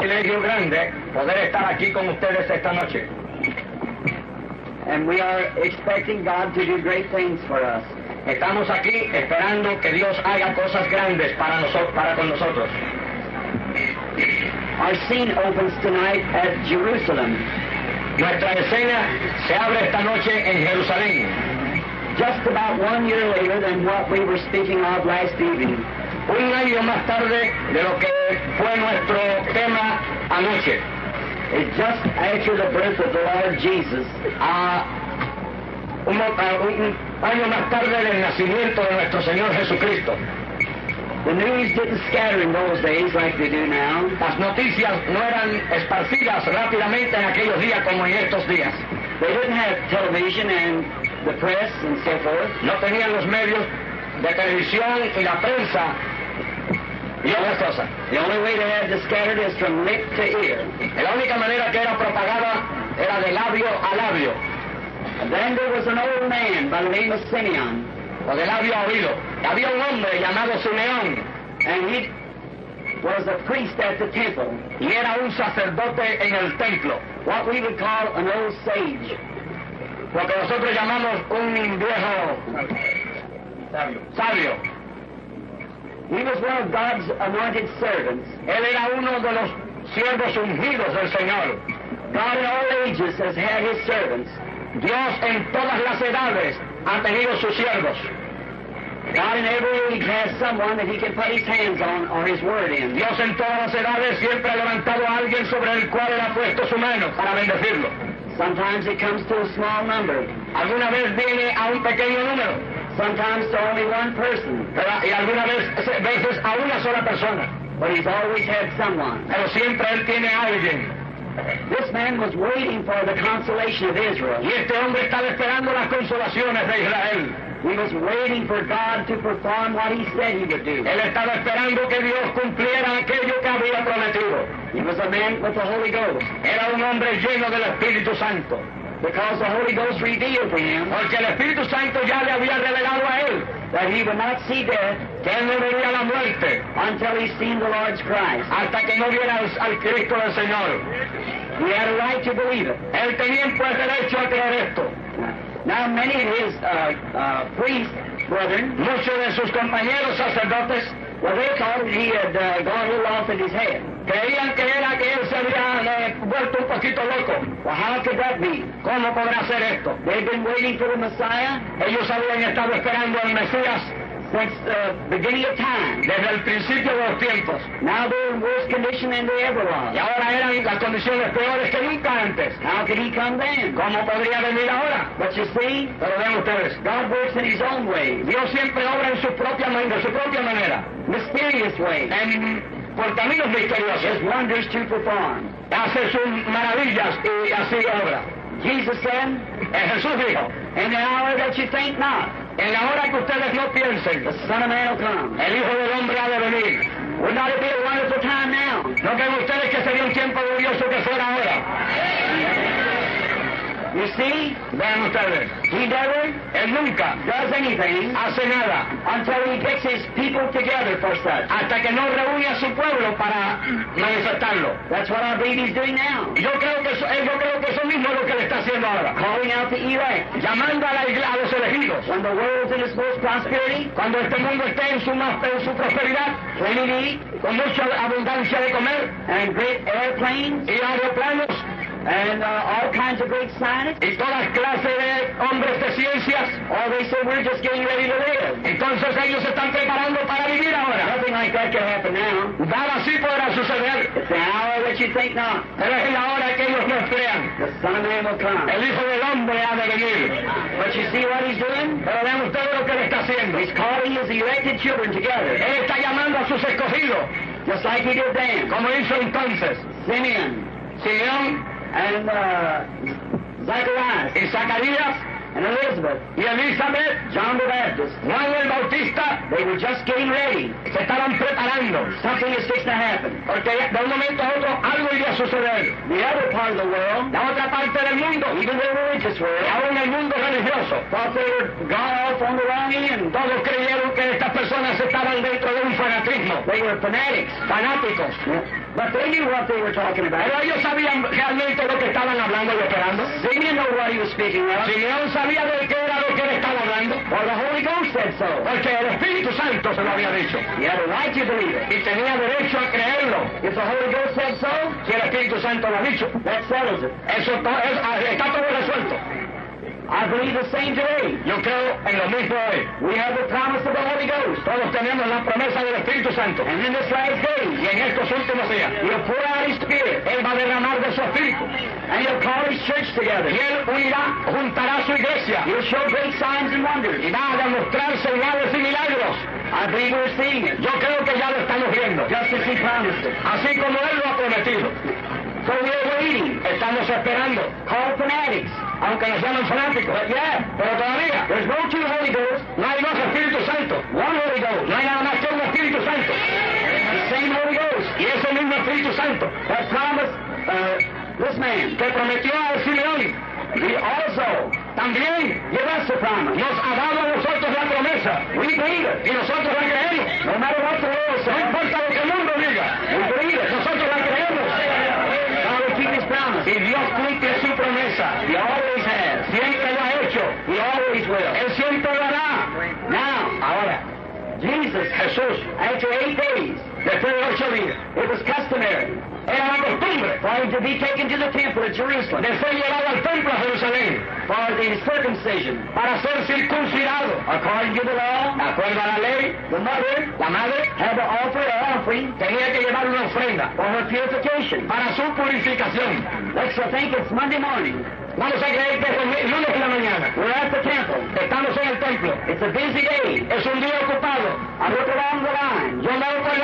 privilegio grande poder estar aquí con ustedes esta noche. And we are expecting God to do great things for us. Estamos aquí esperando que Dios haga cosas grandes para con nosotros. Our scene opens tonight at Jerusalem. Nuestra escena se abre esta noche en Jerusalén. Just about 1 year later than what we were speaking of last evening. Un año más tarde de lo que fue nuestro tema anoche. It's just after the birth of the Lord Jesus. Un año más tarde del nacimiento de nuestro Señor Jesucristo. The news didn't scatter in those days like they do now. Las noticias no eran esparcidas rápidamente en aquellos días como en estos días. They didn't have television and the press and so forth. No tenían los medios de televisión y la prensa y otras cosas. The only way they had to scatter it is from lip to ear. La única manera que era propagada era de labio a labio. And then there was an old man by the name of Simeon. O de labio a oído. Había un hombre llamado Simeón. And he was a priest at the temple. Y era un sacerdote en el templo. What we would call an old sage. Lo que nosotros llamamos un viejo sabio. He was one of God's anointed servants. Él era uno de los siervos ungidos del Señor. God in all ages has had his servants. Dios en todas las edades ha tenido sus siervos. God in every age has someone that he can put his hands on or his word in. Dios en todas las edades siempre ha levantado a alguien sobre el cual él ha puesto su mano para bendecirlo. Sometimes it comes to a small number. Alguna vez viene a un pequeño número. Sometimes to only one person. Y algunas veces a una sola persona. But he's always had someone. Pero siempre él tiene a alguien. This man was waiting for the consolation of Israel. Y este hombre estaba esperando las consolaciones de Israel. He was waiting for God to perform what he said he would do. Él estaba esperando que Dios cumpliera aquello que había prometido. He was a man with the Holy Ghost. Era un hombre lleno del Espíritu Santo. Because the Holy Ghost revealed to him porque el Espíritu Santo ya le había revelado a él that he would not see death, que él no vería la muerte until he seen the Lord's Christ. Hasta que no viera al Cristo del Señor. He had a right to believe it. Él tenía pues derecho a creer esto. Now many of his priest brethren, muchos de sus compañeros sacerdotes, well, they thought that he had gone a little off in his head. Creían que era que él se había vuelto un poquito loco. Well, how could that be? ¿Cómo podrá ser esto? They've been waiting for the Messiah. Ellos habían estado esperando al Mesías since the beginning of time. Desde el principio de los tiempos. Now they're in worse condition than they ever was. Y ahora eran las condiciones peores que nunca antes. How could he come then? ¿Cómo podría venir ahora? But you see, pero vean ustedes, God works in his own way. Dios siempre obra en su propia manera. Mysterious way. Por caminos misteriosos. His wonders to perform. Hace sus maravillas y así obra. Jesus said, Jesús dijo, in the hour that you think not, en la hora que ustedes no piensen, the Son of Man will come. El Hijo del Hombre ha de venir. Would not it be a wonderful time now? ¿No creen ustedes que sería un tiempo glorioso que fuera ahora? You see, vean ustedes, he never, él nunca does anything, hace nada, until he gets his people together for such. Hasta que no reúne a su pueblo para manifestarlo. That's what I believe he's doing now. Yo creo que eso mismo es lo que le está haciendo ahora. Calling out the elect, llamando a los elegidos. When the world's in its most prosperity, cuando este mundo esté en su prosperidad, plenty to eat, con mucha abundancia de comer, and great airplanes, y aeroplanos, and all kinds of great scientists, y todas clases de hombres de ciencias. Or they say we're just getting ready to live. Entonces ellos se están preparando para vivir ahora. Nothing like that can happen now. Nada así podrá suceder. It's the hour that you think not. Pero es la hora que ellos no esperan. The Son of Man will come. El Hijo del Hombre ha de venir. But you see what he's doing? Pero vean ustedes lo que él está haciendo. He's calling his elected children together. Él está llamando a sus escogidos. Just like he did then. Como hizo entonces. Simeon and Zacharias y Zacarías and Elizabeth y Elizabeth, John the Baptist, Juan el Bautista. They were just getting ready. Se estaban preparando. Something is fixing to happen. Porque de un momento a otro algo iría a suceder. The other part of the world, la otra parte del mundo, even the religious world, aún el mundo religioso, thought they were gone off on the wrong end. Todos creyeron que estas personas estaban dentro de un fanatismo fanatismo. They were fanatics. Fanáticos. But they knew what they were talking about. Pero ellos sabían realmente lo que estaban hablando y esperando. Simeon knew what he was speaking of. Simeón sabía de qué era lo que él estaba hablando. For the Holy Ghost said so. Porque el Espíritu Santo se lo había dicho. He had a right to believe it. Y tenía derecho a creerlo. If the Holy Ghost said so, Si el Espíritu Santo lo ha dicho, that settles it. eso está todo resuelto. I believe the same today. Yo creo en lo mismo hoy. We have the promise of the Holy Ghost. Todos tenemos la promesa del Espíritu Santo. And in this last day, Y en estos últimos días, He'll pour out His Spirit. Él va a derramar de su Espíritu. And He'll call His church together. Y Él juntará su iglesia. He'll show great signs and wonders. Y va a demostrar señales y milagros. I believe we're seeing it. Yo creo que ya lo estamos viendo. Just as He promised it. Así como Él lo ha prometido. So we're waiting. Estamos esperando. Called fanatics. Aunque nos llaman fanáticos. Pero todavía. There's no two Holy Ghosts. No hay dos Espíritus Santos. One Holy Ghost. No hay nada más que un Espíritu Santo. The same Holy Ghost. Y ese mismo Espíritu Santo That promised this man. que prometió a Simeón, He also también give us the promise. nos ha dado a nosotros la promesa. We believe it. Y nosotros la creemos. No matter what the world No says. importa lo que el mundo diga. We believe it. Nosotros la creemos. God will keep His promise. Y Dios cumple su promesa. He always has. Siempre lo ha hecho. He always will. Él siempre lo hará. Now, Ahora, Jesus, Jesús, after 8 days, después de 8 días, it was customary era la costumbre for Him to be taken to the temple at Jerusalem de ser llevado al templo a Jerusalén for the circumcision. para ser circuncidado. According to the law, De acuerdo a la ley, the mother la madre had to offer an offering tenía que llevar una ofrenda for her purification. para su purificación. Let's think it's Monday morning. Vamos a creer que es el lunes de la mañana. We're at the temple. Estamos en el templo. It's a busy day. Es un día ocupado. I look along the line, Yo me voy por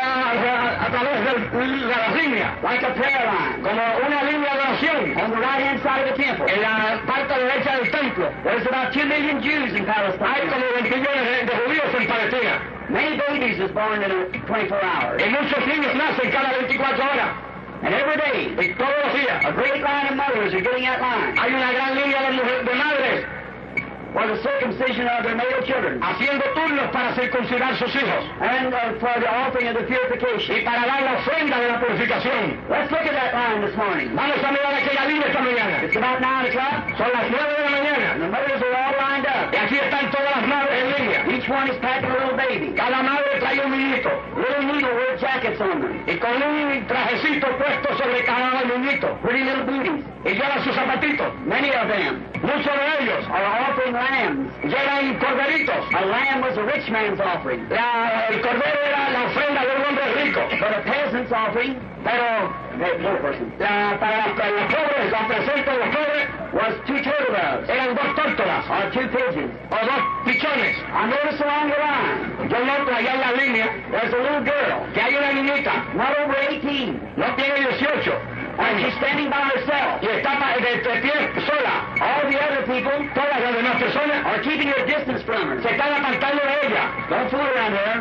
a través de la línea, like a prayer line. como una línea de oración. On the right-hand side of the temple, En la parte derecha del templo there's about 2 million Jews in hay Palestine. como 20 millones de judíos en Palestina. Many babies is born in 24 hours. Y muchos niños nacen cada 24 horas. And every day, Y todos los días a great line of mothers are getting that line hay una gran línea de madres for the circumcision of their male children haciendo turnos para circuncidar sus hijos and for the offering of the purification. y para dar la ofrenda de la purificación. Let's look at that line this morning. Vamos a mirar aquella línea esta mañana. It's about 9 o'clock, Son las 9 de la mañana. and the mothers are all lined up. Y aquí están todas las madres en línea. Each one is packing a little baby. Cada madre trae un niñito Little needlework jackets on them. y con un trajecito puesto sobre cada niñito. Pretty little booties. Y llevan sus zapatitos. Many of them Muchos de ellos are offering lambs. llevan corderitos. A lamb was a rich man's offering, El cordero era la ofrenda de un hombre rico. but a peasant's offering, Pero poor person, para los pobres, la presente de los pobres, was 2 turtle doves eran 2 tórtolas or 2 pigeons. o 2 pichones. I notice along the line, Yo noto allá en la línea there's a little girl, que hay una niñita, not over 18, no tiene 18 and she's años, standing by herself. y está de pie sola. All the other people Todas las demás personas are keeping their distance from her. se están apartando de ella. Don't fool around her.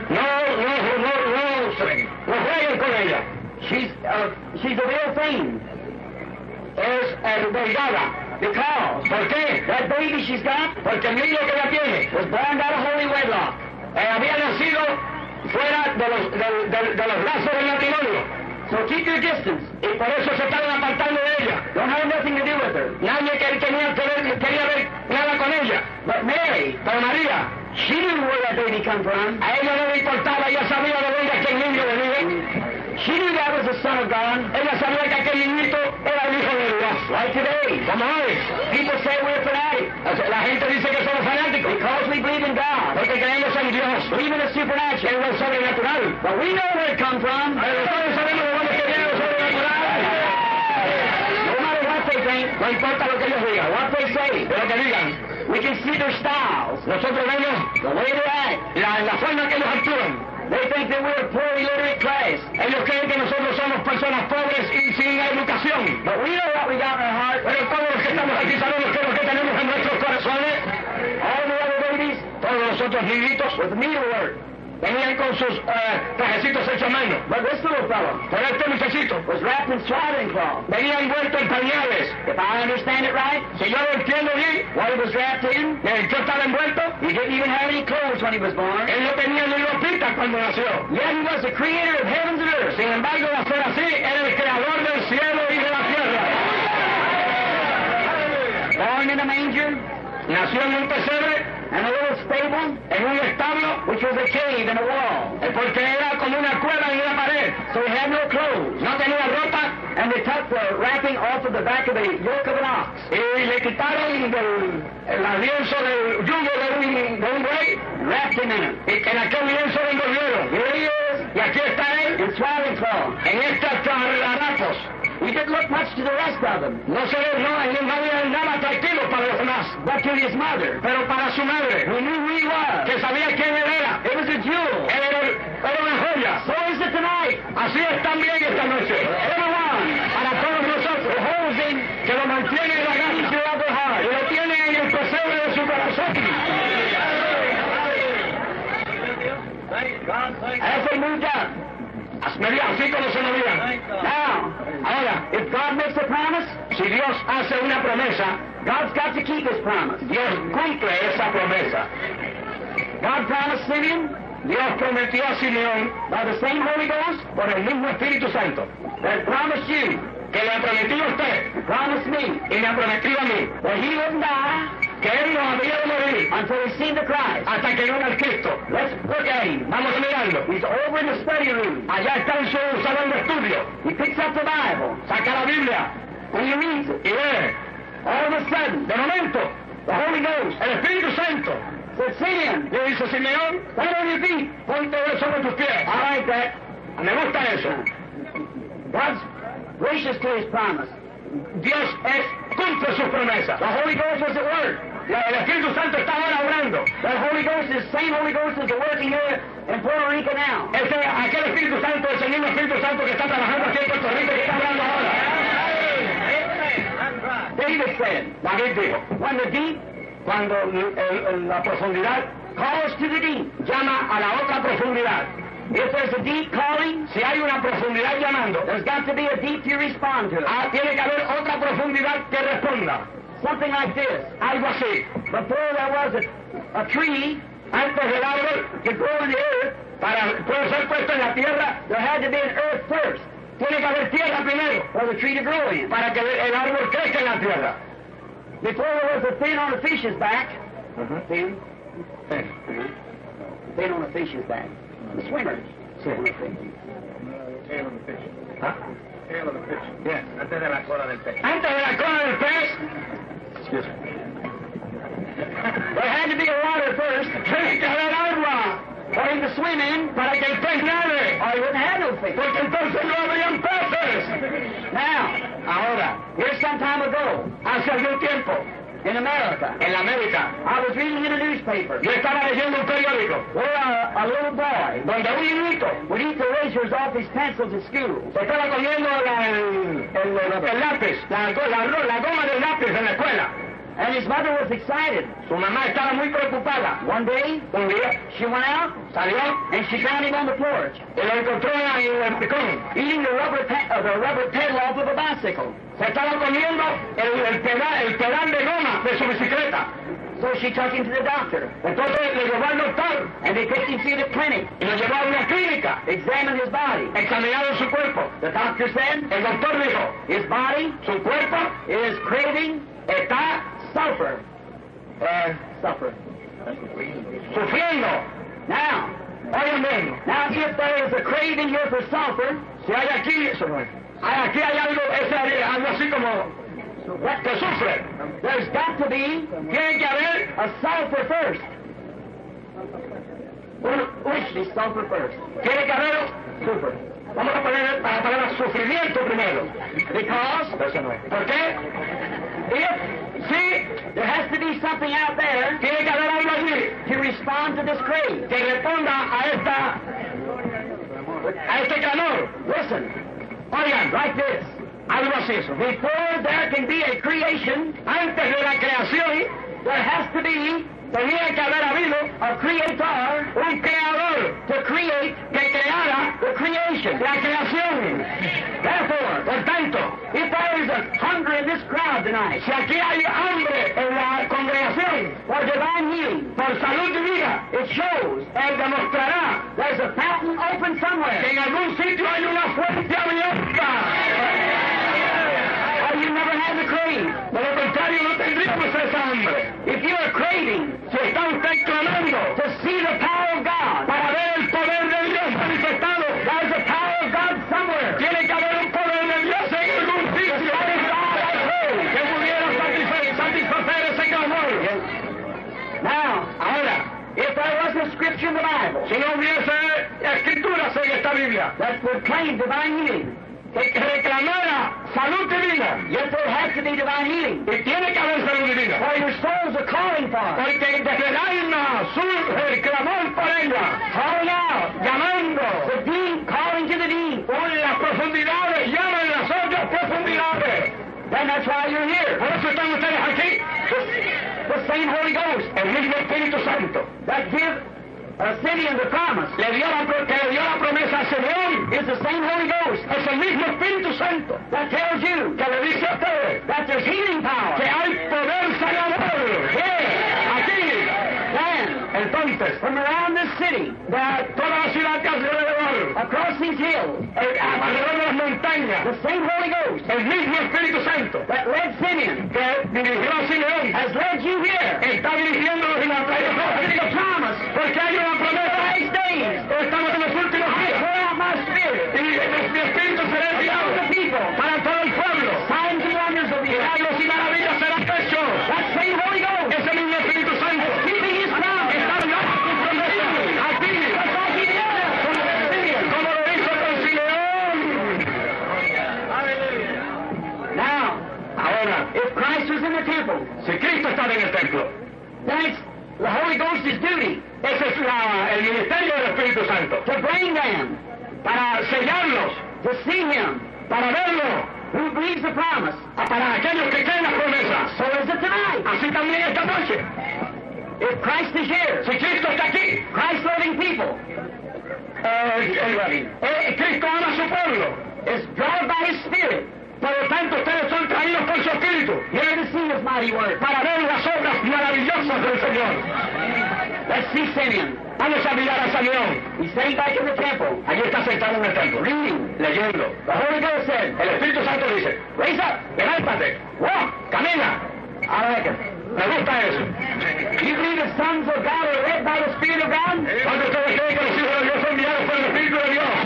No jueguen con ella. She's of ill fame Es delgada. because ¿Por qué? that baby she's got Porque el niño que ella tiene was born out of holy wedlock. había nacido fuera de los lazos del matrimonio. So keep your distance. Y por eso se estaban apartando de ella. Don't have nothing to do with her. Nadie quería ver nada con ella. But Mary, Pero María, she knew where that baby come from. a ella no le importaba, ella sabía de dónde aquel niño venía. She knew that was the Son of God. Ella sabía que aquel niñito era el hijo de Dios. Like today, Como hoy, people say we're fanatics la gente dice que somos fanáticos because we believe in God, porque creemos en Dios, believe in the supernatural. en lo sobrenatural. But we know where it come from. Pero nosotros sabemos de dónde que viene lo sobrenatural. No matter what they think, No importa lo que ellos digan, what they say, de lo que digan. we can see their styles, Nosotros vemos the way they act. la forma que ellos actúan. They think that we're a poor illiterate class. Ellos creen que nosotros somos personas pobres y sin educación. But we know what we got in our heart. Pero todos los que estamos aquí sabemos que lo que tenemos en nuestros corazones, All the other babies todos los otros niñitos, with needlework. Venían con sus trajecitos hechos a mano. But this little fellow Pero este muchachito was wrapped in swaddling cloth. venía envuelto en pañales. If I understand it right, Si yo lo entiendo bien, what he was wrapped in, yo estaba envuelto. he didn't even have any clothes when he was born. Él no tenía ni ropita cuando nació. Yet he was the creator of heavens and earth. Sin embargo, va a ser así, era el creador del cielo y de la tierra. Born in a manger, Nació en un pesebre, and a little stable, en un establo, which was a cave in a wall. porque era como una cueva en una pared. So he had no clothes. No tenía ropa And they took the wrapping off of the back of the yoke of an ox. y le quitaron el lienzo del yugo de un buey Wrapped him in it. y en aquel lienzo lo envolvieron. Here he is, Y aquí está él, in swaddling cloth. en estos harapos. He didn't look much to the rest of them, No se ve, no había nada atractivo para los demás, but to his mother, pero para su madre, who knew who he was. que sabía quién él era. It was a jewel. Él era una joya. So is it tonight. Así es también esta noche. Everyone Para todos nosotros, who holds him que lo mantiene en la into casa of their y heart. lo tiene en el pesebre de su corazón. As they moved up. Así como se movían. Now, Ahora, if God makes a promise, si Dios hace una promesa, God's got to keep his promise. Dios cumple esa promesa. God promised Simeon Dios prometió a Simeón by the same Holy Ghost por el mismo Espíritu Santo that promised you, que le ha prometido a usted promised me, y me ha prometido a mí that he wouldn't die que Él no había de morir until he seen the Christ. hasta que no vea al Cristo. Let's look at him. Vamos a mirarlo. He's over in the study room. Allá está en su salón de estudio. He picks up the Bible Saca la Biblia and he reads it. y lee. All of a sudden, De momento, the Holy Ghost el Espíritu Santo said, Simeon, le dice, Simeón, stand on your feet. ponte sobre tus pies. I like that. Me gusta eso. God's gracious to his promise. Dios cumple sus promesas. The Holy Ghost was at work. El Espíritu Santo está ahora obrando. The Holy Ghost is the same Holy Ghost is working here in Puerto Rico now. Aquel Espíritu Santo es el mismo Espíritu Santo que está trabajando aquí en Puerto Rico que está hablando ahora. David said, David dijo, when the deep cuando la profundidad calls to the deep, llama a la otra profundidad. if there's a deep calling, Si hay una profundidad llamando, there's got to be a deep to respond to it. tiene que haber otra profundidad que responda. Something like this. Algo así. Before there was a tree Antes del árbol to grow in the earth, para poder ser puesto en la tierra, there had to be an earth first tiene que haber tierra primero for the tree to grow in. para que el árbol crezca en la tierra. Before there was a fin on a fish's back, fin on a fish's back, the swimmers. Sí. ¿Ah? Bien, antes de la cola del pez. Antes de la cola del pez, There had to be a water first tiene que haber agua for him to swim in, para que el pez nade, or he wouldn't have no fish. porque entonces no habrían peces. Now, Ahora, here's some time ago hace algún tiempo, in America, en la América, I was reading in a newspaper yo estaba leyendo un periódico where a little boy donde un niñito would eat the erasers off his pencils at school. se estaba comiendo el lápiz, la goma del lápiz en la escuela. And his mother was excited. Su mamá estaba muy preocupada. One day, Un día she went out salió and she found him on the porch, y lo encontró en el balcón. eating the rubber pedal off of a bicycle. Se estaba comiendo el pedal de goma de su bicicleta. So she took him to the doctor, Entonces le llevó al doctor and they took him to the clinic, y lo llevó a una clínica. examined his body. Examinaron su cuerpo. The doctor said El doctor dijo, his body su cuerpo is craving está sulfur. Sulfur. sufriendo. Now, Oigan bien, now if there is a craving here for sulfur, si hay aquí, aquí hay algo así como que sufre. there's got to be Tiene que haber a sulfur first. Which is sulfur first? Tiene que haber Sulfur. Vamos a poner la palabra sufrimiento primero. Because, ¿Por qué? there has to be something out there Tiene que haber algo allí to respond to this crave. que responda a este clamor. Listen, Oigan, like this. algo así. Before there can be a creation, Antes de la creación, there has to be Tenía que haber habido a creator un creador to create que creara the creation. la creación. Therefore, Por tanto, if there is a hunger in this crowd tonight si aquí hay hambre en la congregación for divine healing, por salud divina, it shows Él demostrará there's a fountain open que somewhere. en algún sitio hay una fuente abierta. Or you never had the crave. De lo contrario, no tendríamos esa hambre. If you are craving Si está usted clamando to see the power of God, para ver el poder de Dios manifestado, there's a power of God somewhere. tiene que haber un poder de Dios en algún sitio que pudiera satisfacer ese clamor. Now, Ahora, if there was a scripture in the Bible si no hubiese escrituras en esta Biblia that would claim divine healing, que reclamara salud divina, yet there has to be divine healing. y tiene que haber salud divina, For your souls are calling for it. porque desde el alma surge el clamor por ella, Calling out. llamando The deep calling to the deep. por las profundidades, llaman las otras profundidades. Then that's why you're here. Por eso están ustedes aquí. The same Holy Ghost El mismo Espíritu Santo that give Simeon the promise que le dio la promesa a Simeón, is the same Holy Ghost es el mismo Espíritu Santo that tells you que le dice a ustedes that there's healing power. que hay poder sanador. Aquí. Then, Entonces, from around this city, de toda la ciudad que alrededor, across these hills, alrededor de las montañas, the same Holy Ghost el mismo Espíritu Santo that led Simeon que dirigió a Simeón has led you here. está dirigiéndolos en la The promise porque hay una promesa. these days. Estamos en los últimos I días. pour out my spirit Y mi espíritu será to enviado the people. para todo el pueblo. Signs and wonders will be done. Milagros y maravillas serán hechos. That same Holy Ghost Ese mismo Espíritu Santo keeping his promise. está hablando con promesa. Aquí, Just like he did with Simeon. como lo hizo con Simeón. Now, Ahora, if Christ was in the temple, si Cristo estaba en el templo, then it's the Holy Ghost's duty ese es el ministerio del Espíritu Santo. to bring them Para sellarlos, to see him para verlo, who believes the promise. para aquellos que creen las promesas. So is it tonight. Así también esta noche. If Christ is here, Si Cristo está aquí, Christ-loving people Cristo ama a su pueblo. is drawn by his Spirit Por lo tanto, ustedes son traídos por su Espíritu here to see his mighty word. para ver las obras maravillosas del Señor. Let's see Simeon. Vamos a mirar a Simeón. He's sitting back in the temple, Allí está sentado en el templo, reading. leyendo. The Holy Ghost said, El Espíritu Santo dice, raise up, levántate, walk. camina. I like it. Me gusta eso. You believe the sons of God are led by the Spirit of God? Cuando ustedes creen que los hijos de Dios son guiados por el Espíritu de Dios,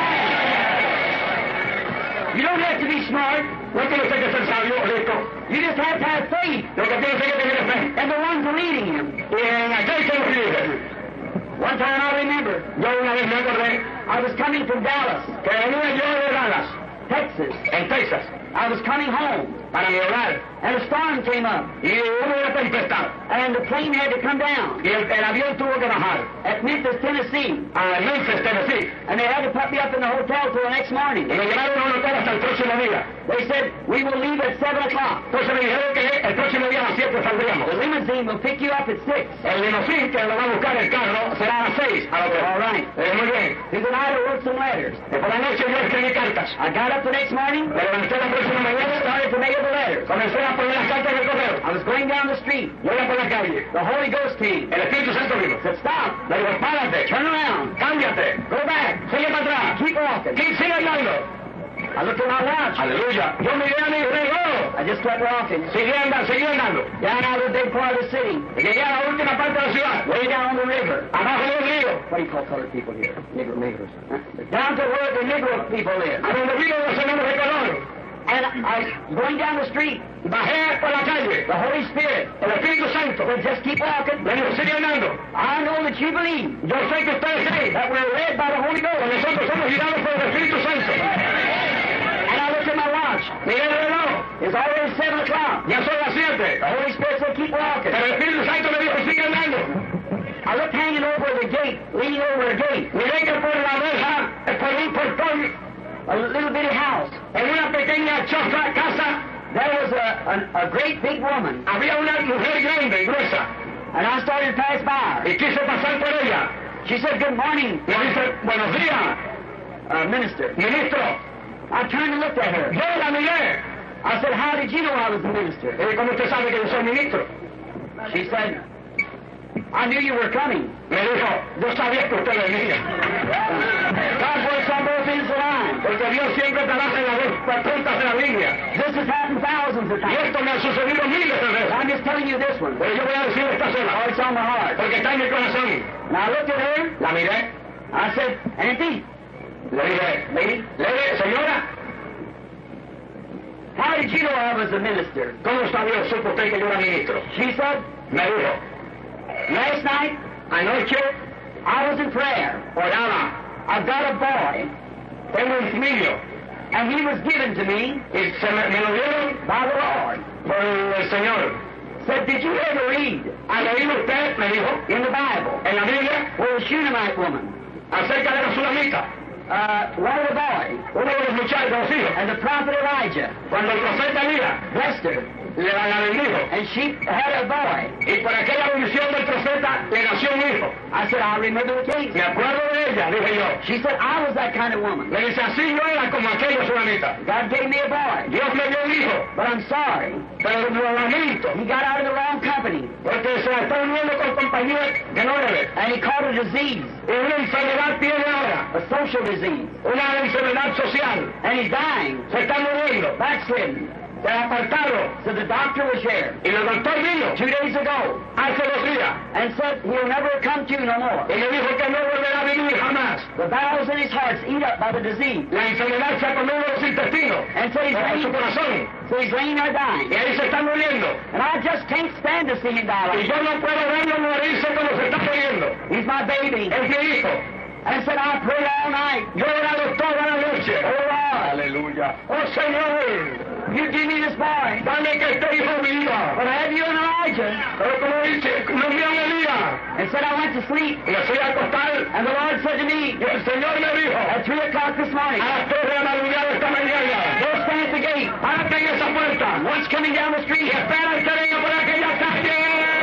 You don't have to be smart. no tiene usted que ser sabio o listo. You just have to have faith Lo que tiene usted que tener es fe. in the one leading him. Y en aquel que nos dirige. One time I remember, Yo una vez me acordé I was coming from Dallas, que venía yo de Dallas, Texas. en Texas, I was coming home, para mi hogar, and a storm came up, y hubo una tempestad, and the plane had to come down y el avión tuvo que bajar at Memphis, Tennessee, a Memphis, Tennessee, and they had to put me up in the hotel till the next morning. y me llevaron a un hotel hasta el próximo día. They said, we will leave at 7 o'clock. Entonces me dijeron que el próximo día a las 7 saldríamos. The limousine will pick you up at 6. El limosín que lo va a buscar el carro será a las 6. All right. Muy bien. Through the night I wrote some letters. Por la noche yo escribí cartas. I got up the next morning, Me levanté la próxima mañana, started to mail the letters. comencé a poner las cartas en el correo. I was going down the street. Yo iba por la calle. The Holy Ghost came. El Espíritu Santo vino. Said, stop. Le digo, párate, Turn around. cámbiate, Go back. sigue para atrás. Keep walking. Sigue andando. I looked at my watch. Aleluya. Yo miré a mi reloj. I just kept walking. Seguí andando. Down out of the big part of the city. Y llegué a la última parte de la ciudad. Way down the river. Abajo de un río. What do you call colored people here? Negroes. Down to where the Negro people live. A donde viven los hermanos de color. And I was going down the street. Bajé por la calle. The Holy Spirit El Espíritu Santo. said, just keep walking. Le digo, sigue andando. I know that you believe Yo sé que ustedes creen that we're led by the Holy que Ghost. nosotros somos guiados por el Espíritu Santo. And I looked at my watch. Miré el reloj. It's already 7 o'clock. Ya son las 7. The Holy Spirit said, keep walking. Pero el Espíritu Santo me dijo, sigue andando. I looked hanging over the gate, leaning over the gate. Miré que por la reja, por un portón, A little bitty house. en una pequeña casa, There was a great big woman. había una mujer grande y gruesa. And I started to pass by her. y quise pasar por ella. She said, "Good morning, Me dice, buenos días, minister." ministro. I turned and looked at her. Yo la miré. I said, "How did you know I was the minister?" ¿Cómo usted sabe que yo soy ministro? She said, "I knew you were coming." Me dijo, yo sabía que usted venía. God works on both ends of the line. Porque Dios siempre trabaja en las dos puntas de la línea. This has happened thousands of Y times. esto me ha sucedido miles de veces. I'm just telling you this one. Pero yo voy a decir esta Oh, sola. it's on my heart. Porque está en mi corazón. And I looked at her. La miré. I said, "Auntie, Le dije, lady, señora, how did you know I was a minister?" ¿cómo sabía, supo usted que yo era ministro? She said, Me dijo, "Last night, anoche I was in prayer. oraba, I've got a boy, tengo un niño, and he was given to me y me lo dieron by the Lord." por el Señor. Said, "Did you ever read ¿Ha leído usted, me dijo, in the Bible en la Biblia, where the Shunammite woman, acerca de la Sulamita? one of the boys, Uno de los muchachos, los hijos, and the prophet Elijah cuando el profeta Elías blessed her, la bendijo, and she had a boy." y por aquella bendición del profeta le nació un hijo. I said, "I remember the case." Me acuerdo de ella, dije yo. She said, "I was that kind of woman. Me dice, así yo era como aquella Sulamita. God gave me a boy, Dios me dio un hijo, but I'm sorry. pero lo lamento, He got out of the wrong company, porque se está uniendo con compañías que no debe. and he caught a disease, Y una enfermedad tiene ahora, a social disease, una enfermedad social. and he's dying, Se está muriendo, backslidden." se ha apartado. So the doctor was here Y el doctor vino 2 days ago hace 2 días and said he'll never come to no more. y me dijo que no volverá a vivir jamás. The bowels in his heart's eat up by the disease, La enfermedad se ha comido los intestinos, and so he's en su laying, corazón, so he's laying there dying. y ahí se está muriendo. And I just can't stand to see him die Y like yo that. no puedo verlo morirse como se está muriendo. He's my baby. Es mi hijo. And said, "I prayed all night. Yo he orado toda la noche. Oh Lord, Aleluya. Oh Señor, you give me this boy. dame que este hijo viva. But I have you and Elijah." Pero como dice, no envió a Elías. And said, "I went to sleep. Me fui a acostar And the Lord said to me, y el Señor me dijo, at 3 o'clock this morning, a las 3 de la madrugada esta mañana, go stand at the gate. párate en esa puerta. One's coming down the street. Y espera que venga por aquella calle.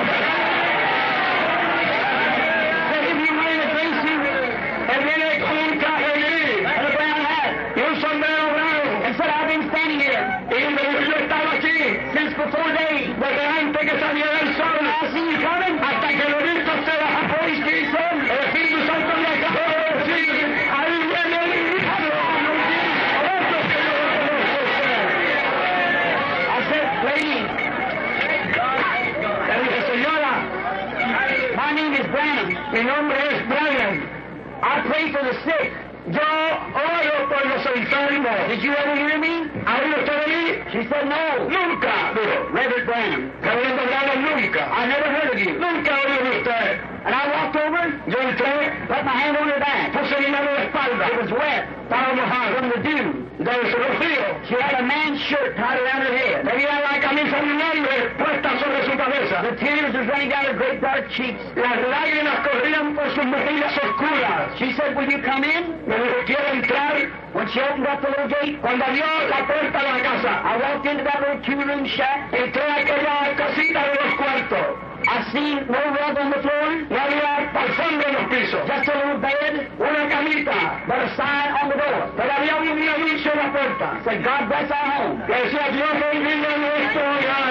Said, "If you wearing a gray suit Él viene con un traje gris and a brown hat." y un sombrero blanco. And said, "I've been standing here Y me dijo, yo estaba aquí since before day. desde antes que saliera el sol I see you coming. hasta que lo visto se baja por el Espíritu Santo me acabó de decir, ahí viene el hijo. Eso que yo conozco a usted. I said, "Lady, Le dije, señora, my name is Branham. mi nombre es Brian. I pray for the sick." Yo oro por los enfermos. Did you ever hear me? ¿Ha oído usted de mí? She said, "No." Nunca, dijo. Reverend Branham, Reverendo Branham, nunca. I never heard of you. Nunca he oído de usted. And I walked over, Yo entré, put my hand on her back. puse mi mano en la espalda. It was wet Estaba mojado. from the dew. Del rocío. She had a man's shirt tied around her head. Tenía la camisa de un hombre puesta sobre su cabeza. The tears was running down her great dark cheeks. Las lágrimas corrían por sus mejillas oscuras. She said, "Will you come in?" Me dijo, ¿quiere entrar? When she opened up the little gate, Cuando abrió la puerta de la casa, I walked into that little 2-room shack. entré a aquella casita de 2 cuartos. I seen no rug on the floor, No había alfombra en los pisos. just a little bed, Una camita. but a sign on the door. Pero había un anuncio en la puerta. Said, "God bless our home." Que decía, Dios bendiga nuestro hogar.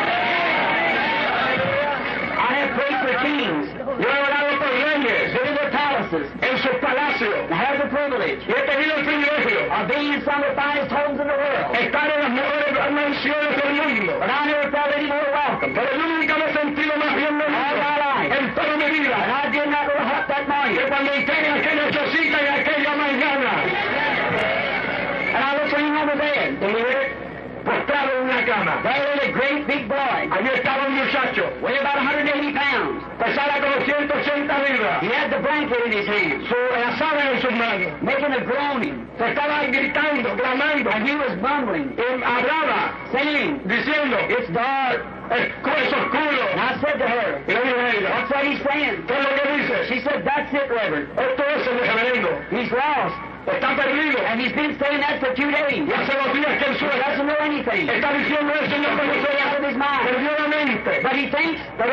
I have prayed for kings, Yo he orado por reyes visit their palaces, en sus palacios. and have the privilege Y he tenido el privilegio of being in some of the finest homes in the world. de estar en las mejores mansiones del mundo. But I never felt any more welcome. Pero yo nunca me he sentido más bienvenido All my life. en toda mi And vida I did that little hut that morning. que cuando entré en aquella chocita y aquella mañana. And I looked laying on the bed. Y miré postrado en una cama. There lay a great big boy, Allí estaba un muchacho, weighed about 180 pounds. pesaba como 180 libras, He had the blanket in his hand, la sábana en sus manos. making a groaning. Se estaba gritando, clamando, And he was mumbling, y hablaba, saying, diciendo, "It's dark." es oscuro. And I said to her, Y le dije a ella, "What's that he's saying?" ¿qué es lo que dice? She said, "That's it, Reverend. Esto es el reverendo. He's lost. Está perdido. And he's been saying that for 2 days. Y hace 2 días que él He sueña. doesn't know anything. Está diciendo eso y no He's out of conoce his mind. perdió la mente. But he thinks Pero él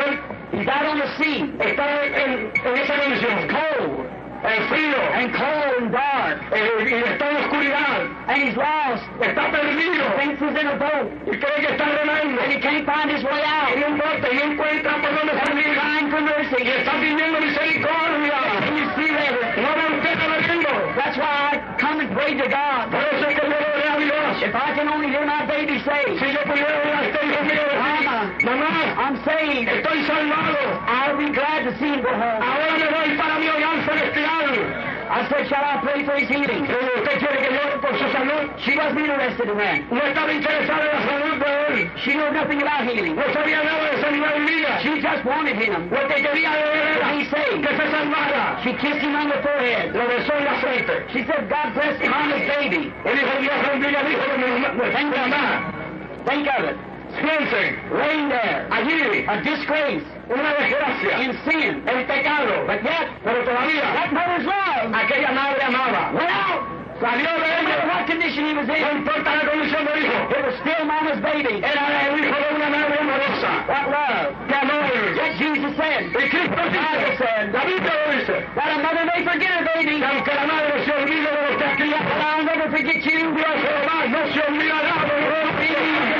He's out on the sea. Está en esa condición. Cold. En frío. And cold and dark. Y está en oscuridad. And he's lost. Está perdido. Thinks he's in a boat. Y cree que está remando. And he can't find his way out. En un bote y no encuentra por dónde salir. Crying for mercy. Y está pidiendo misericordia. Can you see that? No ve usted leyendo. That's why I come and pray to God. Por eso es que yo le oré a Dios. If I can only hear my baby say, Si yo pudiera oír a este hijo mío decir, mamá, I'm saved, estoy salvado. I'll be glad to see him go home. Ahora me voy para mi hogar celestial. I said, shall I pray for his healing? ¿Usted quiere que yo ore por su salud? She wasn't interested in that. No estaba interesada en la salud de él. She knew nothing about healing. No sabía nada de sanidad en vida. She just wanted him. Lo que quería de él era He saved. que se salvara. She kissed him on the forehead. Lo besó en la frente. She said, God bless him on his baby. Él dijo, Dios bendiga al hijo de mi mamá. Think of it. Piensen, Laying there. allí, A disgrace. una desgracia, In sin. el pecado, But yet, pero todavía that mother's love aquella madre amaba. went out. Salió de No matter ella, what condition he was no in, importa la condición del hijo, it was still mama's baby. era el hijo de una madre amorosa. What love? ¡Qué amor! Yet Jesus said, Y Cristo dice, la Biblia lo dice, that a mother may forget her baby, que aunque la madre se olvide de lo que ha but criado, I'll never forget you. Dios jamás no se olvidará de lo que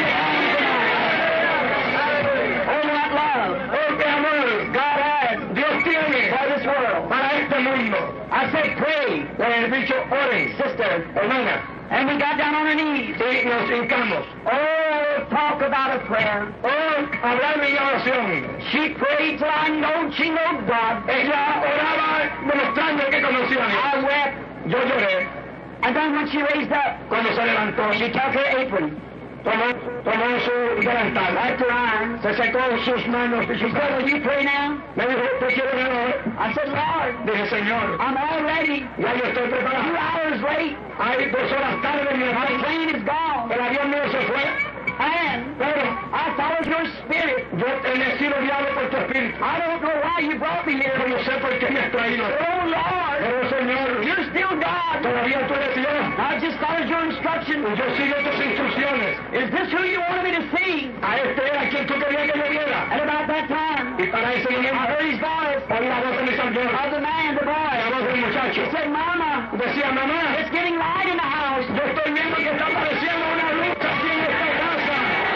Oh, what love ¡Oh, qué amor! God has Dios tiene for this world. para este mundo. I said, pray, Le he dicho, oren, sister. hermana, And we got down on our knees. y nos hincamos. Oh, talk about a prayer. Oh, hablar de oración. She prayed till I know she knowed God. Ella oraba demostrando que conocía a Dios. I wept. Yo lloré. And then when she raised up, Cuando se levantó, she took her apron, tomó su delantal, wiped her eyes. se secó sus manos y She sus said, will manos. you pray now? Me dijo, ¿usted quiere orar hoy? I said, Lord, Dije, Señor, I'm all ready. ya yo estoy 2 preparado. hours late. Hay 2 horas tarde, mi My hermano. plane is gone. El avión mío se fue. And Pero I followed your spirit. yo he sido guiado por tu espíritu. I don't know why you brought me here. Yo no sé por qué me has traído. Oh, Lord, Pero, Señor, you're still God. todavía tú eres Dios. I just followed your instructions. Yo sigo tus instrucciones. Is this who you wanted me to see? A este era quien tú querías que yo viera. And about that time, Y para ese I momento, heard his voice oí la voz de mi Señor, of the man, the la boy. voz del muchacho. He said, Mama, Decía, mamá, it's getting light in the house. yo estoy viendo que está apareciendo una luz aquí en esta casa.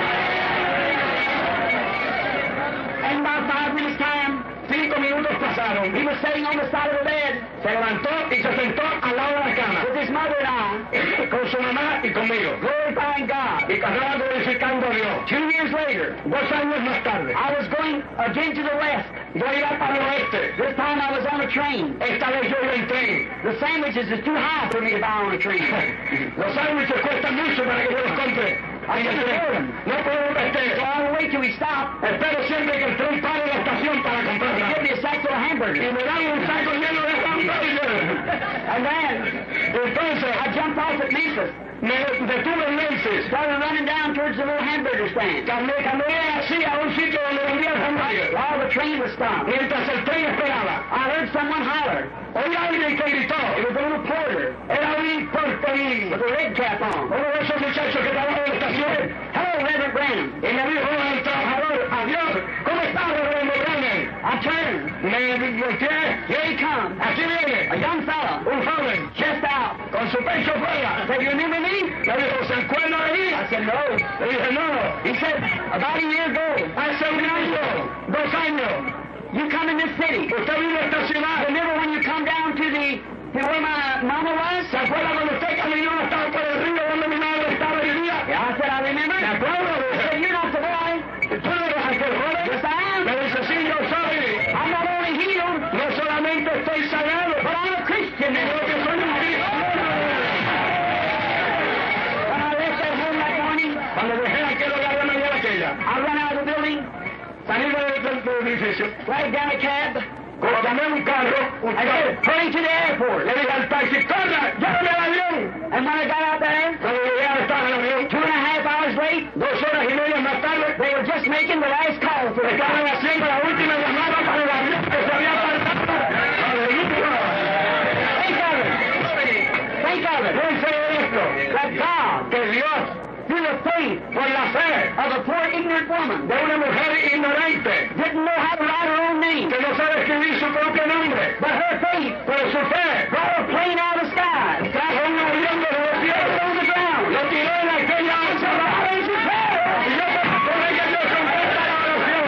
And about 5 minutes time, 5 minutos pasaron. he was sitting on the side of the bed Se levantó y se sentó al lado de la cama. with his mother and I, Con su mamá y conmigo. glorifying God. Y estaba glorificando a Dios. 2 years later, 2 años más tarde, I was going again to the west. yo iba para el oeste. This time I was on a train. Esta vez yo iba en tren. The sandwiches is too high for me to buy on a train. Los sándwiches cuestan mucho para que yo los compre. I can't afford them. No puedo So I'll wait till we stop. Espero siempre que el tren pare en la estación para comprarla. Give me a sack full of Y hamburgers. me dan un saco lleno de hamburguesas. And then Entonces, I jumped off at Memphis. me detuve en Memphis. Started running down towards the little hamburger stand. Caminé así a un sitio donde vendían hamburguesas. While the train was stopped, Mientras el tren esperaba, I heard someone holler. oí a alguien que gritó. It was a little porter Era un porterín. with a red cap on. Uno de esos muchachos que trabajan en la estación. Hello, Reverend Branham. Y me dijo el trabajador, adiós, ¿cómo estás, reverendo Branham? I turned. Me volteé. Here he comes. Aquí viene, A young fella, un joven, chest out. con su pecho fuera. Said, you remember me? Le dijo, ¿se acuerda de mí? I said, no. Le dije, no, He said, about a year ago, hace 1 año, 2 años, you come in this city. usted vino a esta ciudad. Remember when you come down to where my mama was? ¿Se acuerda cuando usted caminó estaba por el río donde mi madre estaba vivía? Yeah, I said, I remember. ¿Se acuerda? He said, you're not the boy. ¿Tú no eres aquel joven? Yes, I am. Me dice, sí, yo soy. I'm not only healed, No solamente estoy sanado, but I'm a Christian sino now. que soy un cristiano. When I left that home that morning, Cuando dejé aquel hogar de mañana aquella, I ran out of the building, salí del edificio, flagged down a cab, llamé un carro, and said, hurry to the airport. le dije al taxi, corra, llévame al avión. And when I got out there, Cuando llegué a estar en el avión, 2.5 hours late, 2 horas y media más tarde, they were just making the last call for the car. estaban haciendo la última llamada para el avión que se había apartado. ¡Aleluya! Think of it. Think of it. Piense en esto, That God, que Dios, through the the faith por la fe of a poor ignorant woman. de una mujer ignorante Didn't know how to write her own name. que no sabe escribir su propio nombre. But her faith Pero su fe brought a plane out of the sky. trajo un avión de los It cielos, on the ground. lo tiró en aquella alza baja en su fe. Y yo por ella Dios contesta la oración.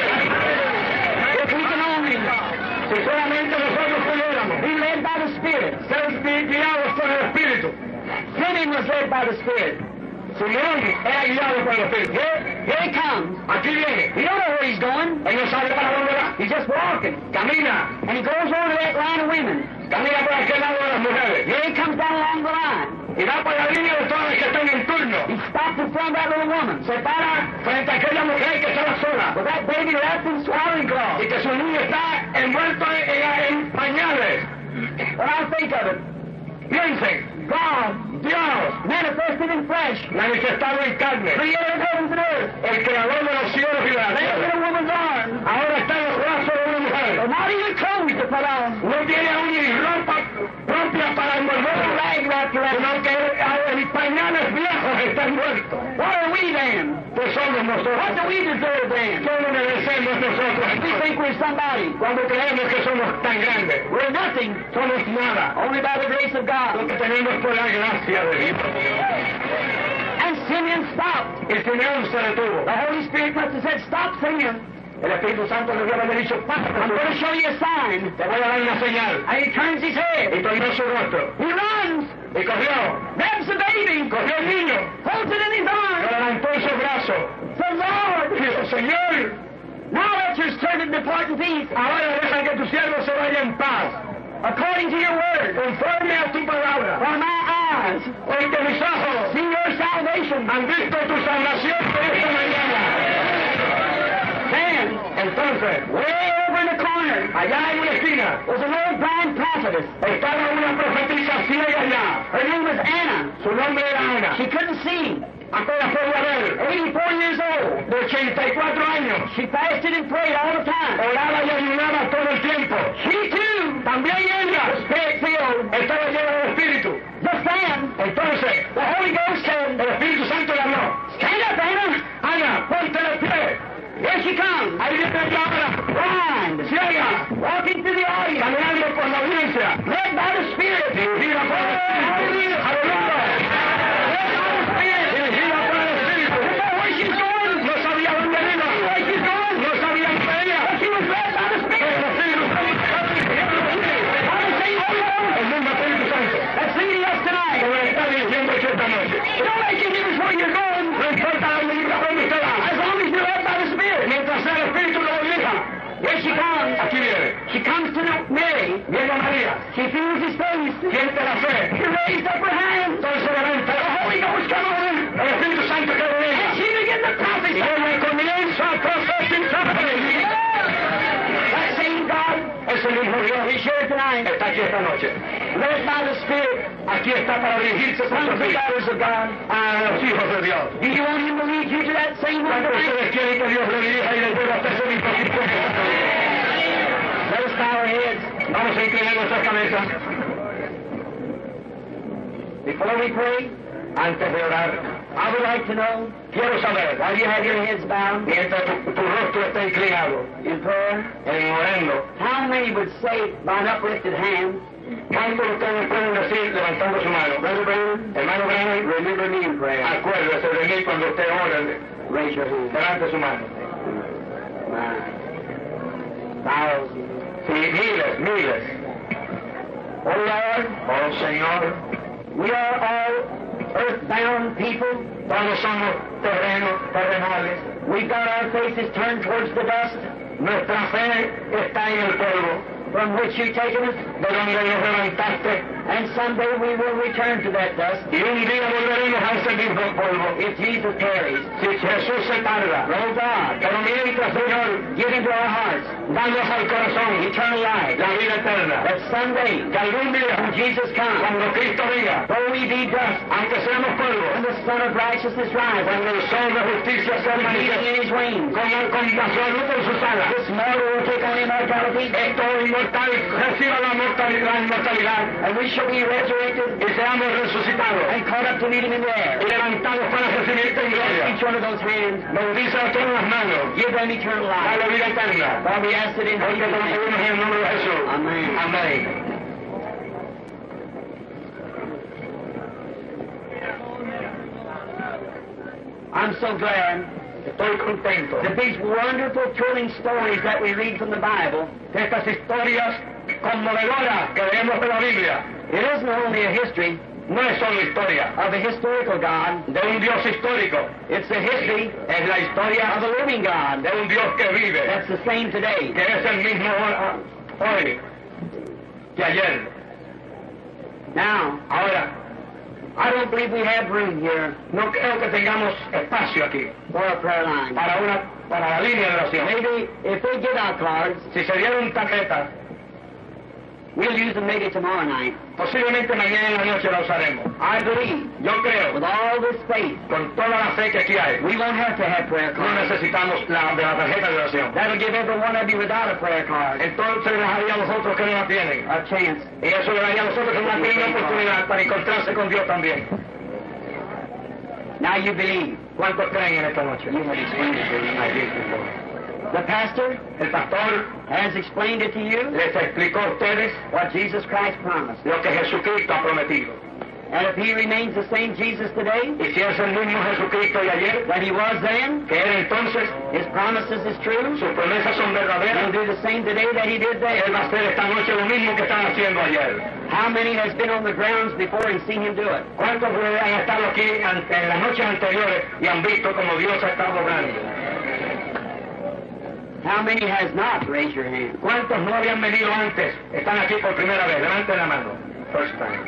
If we can only Si solamente nosotros pudiéramos be led by the Spirit. ser guiados por el Espíritu. Simeon was led by the Spirit. Simeón era guiado por el Espíritu. Here he comes. Aquí viene. He don't know where he's going. Él no sabe para dónde va. He's just walking. Camina. And he goes over to that line of women. Camina por aquel lado de las mujeres. Here he comes down along the line. Y va por la línea de todas las que están en turno. He stops in front of that little woman. Se para frente a aquella mujer que estaba sola. With that baby wrapped in swaddling cloth. Y que su niño está envuelto en pañales. When I think of it, Piensen, God, Dios, manifested in flesh, manifestado en carne, creator of heavens and earth, el creador de los cielos y de la laid tierra, in a woman's arms, ahora está en los brazos de una mujer. but not even clothes to put on. No tiene aún ni ropa propia para envolver, Rag wrapped around. sino que en pañales viejos está envuelto. What are we then? ¿Qué somos What nosotros? do we deserve then? ¿Qué le merecemos We nosotros? think we're somebody. Cuando creemos que somos tan grandes, We're nothing. somos nada. Only by the grace of Lo God. que tenemos por la gracia de Dios. And Simeon stopped. Y Simeón se detuvo. The Holy Spirit must have said, "Stop, Simeon. El Espíritu Santo le debe haber dicho, I'm párate, going to show you a sign." te voy a dar una señal. And he turns his head. Y tornó su rostro. He runs, Y cogió, grabs the baby, cogió el niño, holds it in his lo arms. levantó en sus brazos. Said, Y "Lord, dijo, Señor, now let your servant depart in peace, ahora deja que tu siervo se vaya en paz, according to your word. conforme a tu palabra. For my eyes Porque mis ojos see your salvation." han visto tu salvación de esta mañana. Then, Entonces, way over in the corner, allá en una esquina, was an old blind prophetess. estaba una profetisa ciega allá. Her name was Anna. Su nombre era Ana. She couldn't see. Apenas podía ver. 84 years old. De 84 años. She fasted and prayed all the time. Oraba y ayunaba todo el tiempo. She too, También ella spirit filled. estaba llena del Espíritu. Just then, Entonces, the Holy Ghost said, el Espíritu Santo le habló. "Stand up, Anna. Ana, ponte de pie. Here she comes. Ahí viene ella ahora. Blind, Ciega. walking through the audience, Caminando por la audiencia. led by the Spirit. Dirigida por el Espíritu. Hallelujah. Aleluya. Led by the Spirit. Dirigida por el Espíritu. Didn't know where she's going. No sabía dónde iba. Where she's going. No sabía dónde iba. But she was led by the El Spirit. Espíritu Santo está dirigiendo a ti. By the same Holy Ghost El mismo Espíritu Santo that's leading us que tonight. me está dirigiendo esta noche. Don't make you difference where you're going. No importa dónde usted va. As long as you're led by the Spirit. Mientras sea el Espíritu lo dirija. Here she comes. Aquí viene. She comes to Mary. Viene a María. She feels his face. Siente la fe. She raised up her hand. Entonces levanta. The Holy Ghost come on her. El Espíritu Santo que lo diga. And she began to Y prophesy. ella comienza a profetizar. That same God Ese mismo Dios is here tonight. está aquí esta noche. Led by the Spirit. Aquí está para dirigirse por Sons su and Espíritu daughters of God. a los hijos de Dios. Do you want him to lead you to that same one Cuando tonight? ustedes quieren que Dios le dirija y le lleve hasta ese mismo sitio. Let us bow our heads. Vamos a inclinar nuestras cabezas. Before we pray, Antes de orar, I would like to know, quiero saber, while you have your heads bowed mientras tu rostro está inclinado, in prayer, en orando, how many would say by an uplifted hand, ¿cuántos de ustedes pueden decir levantando su mano? Brother Branham, Hermano Branham, remember me in prayer. acuérdese de mí cuando usted ore, Raise your hand. levante su mano. Thousands. Sí, miles, miles. Oh Lord, Oh Señor, we are all earthbound people. todos somos terrenales. We've got our faces turned towards the dust Nuestra fe está en el polvo, from which you've taken us, de donde nos levantaste, and someday we will return to that dust y un día volveremos a ese mismo polvo. if Jesus tarries. Si Jesús se tarda, Oh God, pero mientras, Señor, give into our hearts danos al corazón eternal life, la vida eterna, that someday, que algún día, when Jesus comes, cuando Cristo venga, though we be dust, aunque seamos polvo, when the Son of Righteousness rises, cuando el sol de justicia se healing manifieste, in his wings, con la salud en sus alas, this mortal will take on immortality, esto inmortal reciba la inmortalidad, and we shall be resurrected y seamos resucitados and caught up to meet him in the air. y levantados para recibirte en gloria. Each one of those hands, Bendice a todas las manos, give them eternal life. dale vida eterna. For we ask it in Porque te lo Jesus' name. pedimos en el nombre de Jesús. Amén. Amén. I'm so glad Estoy contento that these wonderful, thrilling stories that we read from the Bible, de estas historias conmovedoras que leemos de la Biblia. it isn't only a history No es solo historia of a historical God, de un Dios histórico, it's a history es la historia of a living God de un Dios que vive, that's the same today. que es el mismo hoy que ayer. Now, Ahora, I don't believe we have room here no creo que tengamos espacio aquí for a prayer line. para la línea de oración. Maybe if they give out cards, Si se dieron tarjetas, we'll use them maybe tomorrow night. posiblemente mañana en la noche la usaremos. I believe, Yo creo, with all this faith, con toda la fe que aquí hay, we won't have to have prayer no cards. necesitamos de la tarjeta de oración. That'll give every one of you without a prayer card Entonces les daría a los otros que no la tienen. a chance. Y eso le daría a los otros que no la tienen una oportunidad para encontrarse con Dios también. Now you believe. ¿Cuántos creen en esta noche? You have explained it to me. Aquí, por favor. The pastor El pastor has explained it to you les explicó a ustedes what Jesus Christ promised. lo que Jesucristo ha prometido. And if he remains the same Jesus today Y si es el mismo Jesucristo de ayer, that he was then, que era entonces, his promises is true, sus promesas son he'll verdaderas, do the same today that he did Él then. va a hacer esta noche lo mismo que estaba haciendo ayer. How many has been on the grounds before and seen him do it? ¿Cuántos han estado aquí en las noches anteriores y han visto como Dios ha estado obrando? How many has not? Raise your hand. ¿Cuántos no habían venido antes? Están aquí por primera vez. Levanten la mano. First time.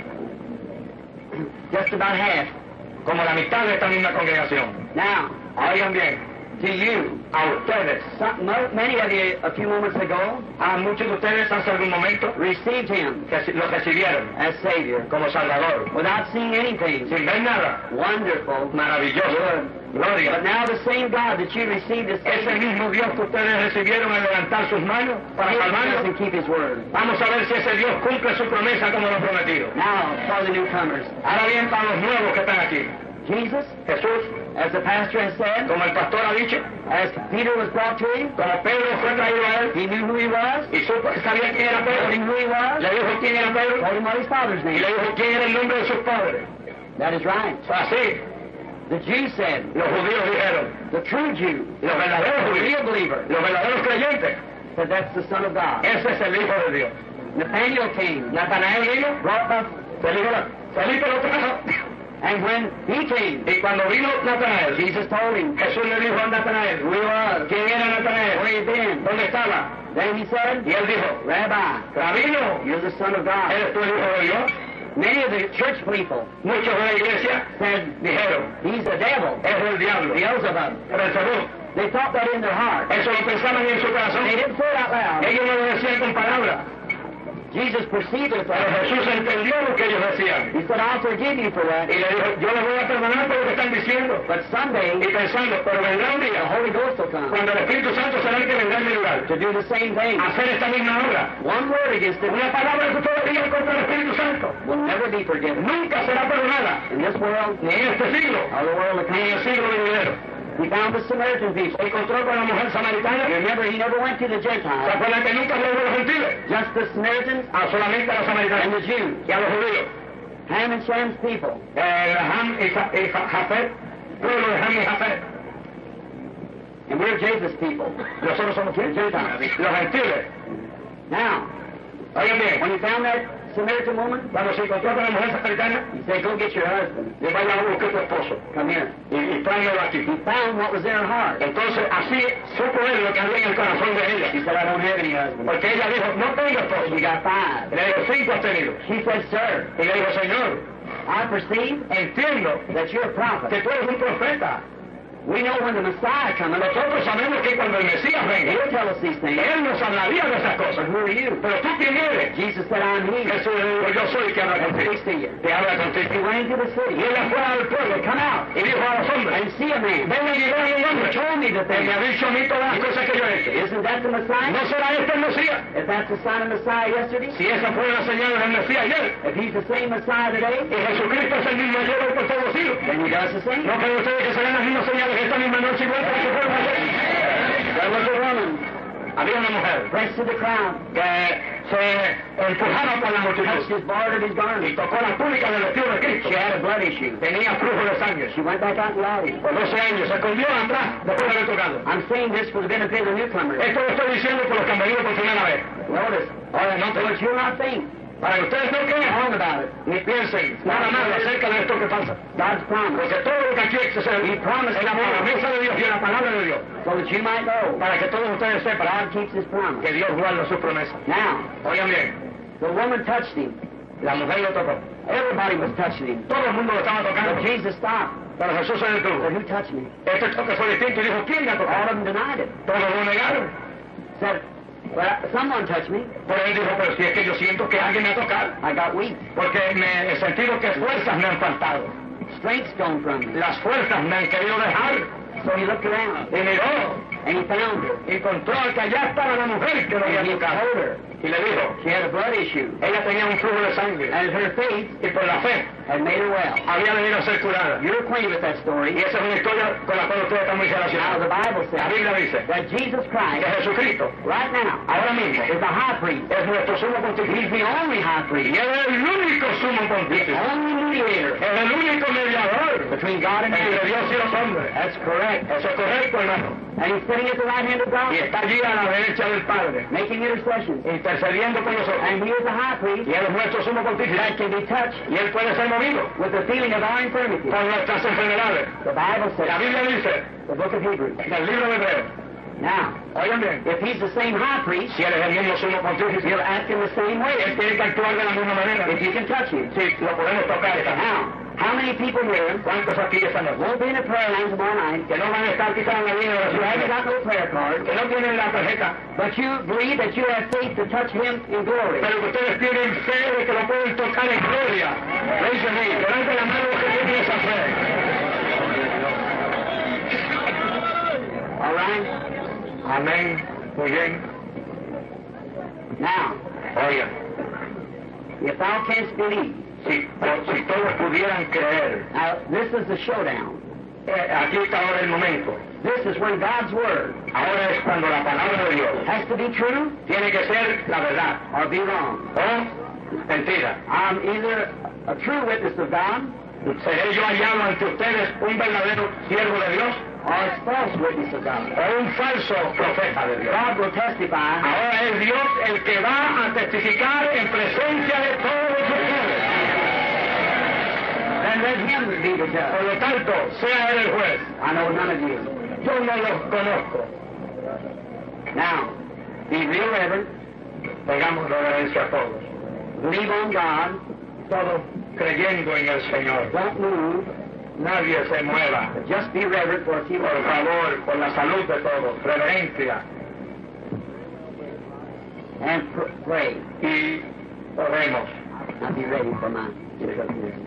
Just about half. Como la mitad de esta misma congregación. Now, Oigan bien, to you, a ustedes, many of you a few moments ago a muchos de ustedes hace algún momento received him que lo recibieron as Savior como Salvador, without seeing anything. sin ver nada. Wonderful. Maravilloso. But Gloria. now the same God that you received as Ese Savior, mismo Dios que ustedes recibieron al levantar sus manos para he salvarlos, doesn't keep his word. vamos a ver si ese Dios cumple su promesa como lo ha prometido. Now, for the newcomers, Ahora bien, para los nuevos que están aquí, Jesus, Jesús, as the pastor has said, como el pastor ha dicho, as Peter was brought to him, como Pedro fue traído a él he knew who he was, y sabía quién era told Pedro, him who he was, le dijo quién era Pedro told him what his father's y name le was. dijo quién era el nombre de sus padres. That is right. Fue así. The Jews said, Los judíos dijeron, the true Jew, los verdaderos the judíos, real believer, los verdaderos creyentes, said that's the Son of God. ese es el Hijo de Dios. Nathanael came, Natanael vino, brought up, Felipe lo trajo, and when he came, y cuando vino Natanael, Jesus told him Jesús le dijo a Natanael, who he was, ¿quién era Natanael? where he been. ¿Dónde estaba? Then he said, Y él dijo, Rabbi, Rabino, you're the Son of God. ¿eres tú el Hijo de Dios? Many of the church people Muchos de la iglesia said, dijeron, he's the devil, es el diablo, Beelzebub. Belzebú. They thought that in their heart. Eso lo pensaban en su corazón. They didn't say it out loud. Ellos no lo decían con palabras, Jesus perceived it. pero Jesús entendió lo que ellos decían. He said, I'll forgive you for that. Y le dijo, yo les voy a perdonar por lo que están diciendo. But someday, Y pensando, pero vendrá un the día Holy Ghost will come cuando el Espíritu Santo será el que vendrá en mi lugar to do the same thing. a hacer esta misma obra. One word against it Una palabra que ustedes digan contra el Espíritu Santo will never be forgiven. nunca será perdonada, In this world, ni en este siglo, or the world to ni en el come. siglo venidero. He found the Samaritan people. Se encontró con la mujer samaritana. Remember, he never went to the ¿Se Gentiles. acuerdan que nunca habló de los gentiles? Just the Samaritans Solamente a los and samaritanos the Jews. y a los judíos. Ham and Sham's people. Ham y Jafet, pueblo de Ham y Jafet. And we're Jesus' people. Nosotros somos The ¿quién? Gentiles. Los gentiles. Now, Oigan bien, when he found that Samaritan woman, cuando se encontró con la mujer samaritana, he said, go get your husband. le vaya a buscar tu esposo Come here. y tráemelo aquí. He found what was in her heart. Entonces así supo él lo que había en el corazón de ella. She said, I don't have any husband. Porque ella dijo, no tengo esposo. You got 5. Y le dijo, 5 has tenido. She said, sir, Y le dijo, Señor, I perceive entiendo that you're a prophet. que tú eres un profeta. We know when the Messiah comes, Nosotros sabemos que cuando el Mesías venga, he'll tell us these things. Él nos hablaría de esas But cosas. who are you? Pero tú quién eres. Jesus said, I'm he. Jesús le dijo, yo soy el que habla That contigo. speaks to you. Te habla He contigo. went into the city. Y ella fue al pueblo, Come out y dijo a los hombres, and see a man. vengan y vean un hombre. He told me that Que me ha they... dicho a mí todas las cosas que yo he hecho. Isn't that the Messiah? ¿No será este el Mesías? If that's the sign of Messiah yesterday? Si esa fue la señal del Mesías ayer, If he's the same Messiah today, y Jesucristo es el mismo ayer y por todos los siglos, then he does the same. ¿no creen ustedes que serán las mismas señales esta misma noche igual que las que fueron ayer? There was a woman Había una mujer pressed to the crowd, que se empujaba por la touched multitud his border of his y garment. tocó la túnica del vestido de Cristo. She had a blood issue. Tenía flujo de sangre. She went back out in the audience. Por 12 años se escondió atrás después de haber tocado. I'm saying this for the benefit of the newcomers. Esto lo estoy diciendo por los que han venido por primera vez. Notice, Ahora, no so that te you'll not think para que ustedes no crean wrong about it. ni piensen nada malo acerca de esto que pasa. God's promise. Porque todo lo que aquí sucede es la promesa de Dios y la palabra de Dios. So that you might know Para que todos ustedes sepan God keeps his promise. que Dios guarda sus promesas. Now, Oigan bien, the woman touched him. la mujer lo tocó. Everybody was touching him. Todo el mundo lo estaba But tocando. Jesus stopped. Pero Jesús se Said, detuvo. who touched me? Este toque fue distinto y dijo, ¿quién me ha All tocado? of them denied it. Todos lo negaron. Said, well, someone touched me. Pero él dijo, pero si es que yo siento que alguien me ha tocado. I got weak. Porque me he sentido que fuerzas me han faltado. Strength's gone from me. Las fuerzas me han querido dejar. So he looked around Y miró, and he found her. y encontró que allá estaba la mujer que lo había And he tocado. told her Y le dijo, she had a blood issue. ella tenía un flujo de sangre. And her faith Y por la fe had made her well. había venido a ser curada. You're acquainted with that Y story. esa es una historia con la cual ustedes están muy Now, the relacionados. Bible La says Biblia dice that Jesus Christ, que Jesucristo, right now, ahora mismo, is the high priest. es nuestro sumo He's pontífice. the only high Y priest, él es el único sumo pontífice. only mediator Es el único mediador between God and entre man. Dios y los hombres. That's correct. Eso es correcto, hermano. And he's sitting at the right hand of God, Y está allí a la derecha del Padre, making intercessions. intercediendo por nosotros. And he is the high priest Y él es nuestro sumo pontífice. that can be touched Y él puede ser movido with the feeling of our infirmity. por nuestras enfermedades. The Bible La says, Biblia dice, the book of Hebrews. en el libro de Hebreo, Now, oigan bien, if he's the same high priest, si él es el mismo sumo pontífice, he'll act in the same way él tiene que actuar de la misma manera. if you can touch him. Sí, lo podemos tocar esta noche. Now, how many people here ¿Cuántos aquí esta noche? won't be in a prayer line tomorrow night? Que no van a estar quizás en la línea de You haven't oración, got no prayer card, que no tienen la tarjeta, but you believe that you have faith to touch him in glory. pero que ustedes tienen fe de que lo pueden tocar en gloria. Raise your hand. Levante la mano que tienen esa fe. All right? Amén. Muy bien. Now, Oigan, if thou canst believe, si todos pudieran creer, now this is the showdown. aquí está ahora el momento. This is when God's word Ahora es cuando la palabra de Dios has to be true tiene que ser la verdad or be wrong. o mentira. I'm either a true witness of God ¿Seré yo hallado ante ustedes un verdadero siervo de Dios or a false witness of God. o un falso profeta de Dios? God will testify, Ahora es Dios el que va a testificar en presencia de todos ustedes. and let him be the Por judge. lo tanto, sea él el juez. I know none of you. Yo no los conozco. Now, be real reverent, Tengamos reverencia a todos. believe on God, Todos creyendo en el Señor. don't move, Nadie se mueva. but just be reverent for a few Por moments. favor, por la salud de todos. Reverencia. And pray. Y oremos. I'll be ready for my introduction.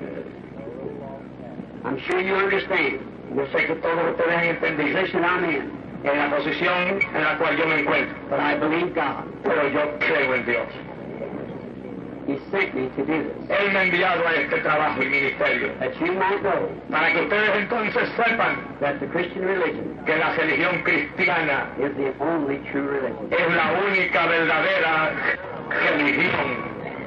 I'm sure you understand Yo sé que todos ustedes han the entendido position I'm in, en la posición en la cual yo me encuentro. but I believe God. Pero yo creo en Dios. He sent me to do this, Él me ha enviado a este trabajo y ministerio that you might know para que ustedes entonces sepan that the Christian religion que la religión cristiana is the only true religion. es la única verdadera religión.